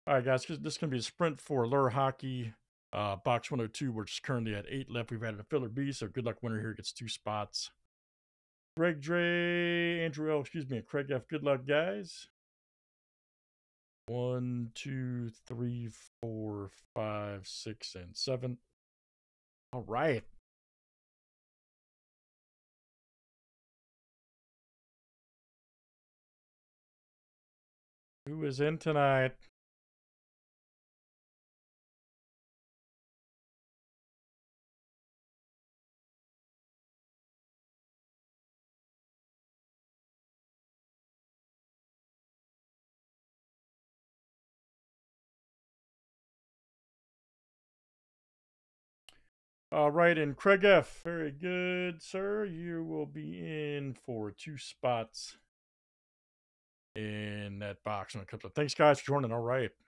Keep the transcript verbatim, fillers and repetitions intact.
All right, guys, this is going to be a sprint for Allure Hockey, uh, box one oh two. We're just currently at eight left. We've added a filler B, so good luck winner here gets two spots. Greg Dre, Andrew L, excuse me, and Craig F. Good luck, guys. One, two, three, four, five, six, and seven. All right. Who is in tonight? All right, and Craig F. Very good, sir. You will be in for two spots in that box when it comes up. Thanks, guys, for joining. All right.